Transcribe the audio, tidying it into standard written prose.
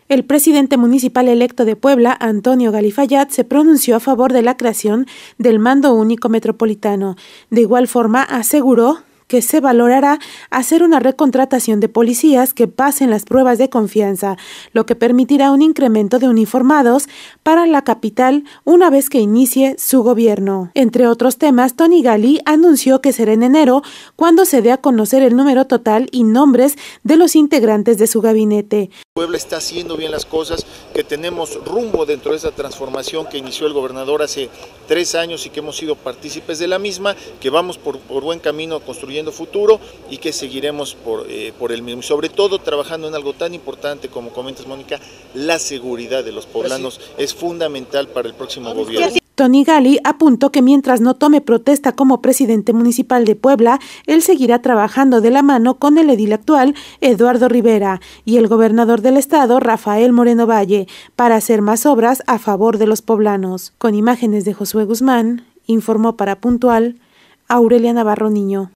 El presidente municipal electo de Puebla, Antonio Gali Fayad, se pronunció a favor de la creación del Mando Único Metropolitano. De igual forma, aseguró que se valorará hacer una recontratación de policías que pasen las pruebas de confianza, lo que permitirá un incremento de uniformados para la capital una vez que inicie su gobierno. Entre otros temas, Tony Gali anunció que será en enero cuando se dé a conocer el número total y nombres de los integrantes de su gabinete. Puebla está haciendo bien las cosas, que tenemos rumbo dentro de esa transformación que inició el gobernador hace 3 años y que hemos sido partícipes de la misma, que vamos por buen camino construyendo futuro y que seguiremos por el mismo. Sobre todo trabajando en algo tan importante como comentas, Mónica, la seguridad de los poblanos es fundamental para el próximo gobierno. Tony Gali apuntó que mientras no tome protesta como presidente municipal de Puebla, él seguirá trabajando de la mano con el edil actual, Eduardo Rivera, y el gobernador del estado, Rafael Moreno Valle, para hacer más obras a favor de los poblanos. Con imágenes de Josué Guzmán, informó para Puntual, Aurelia Navarro Niño.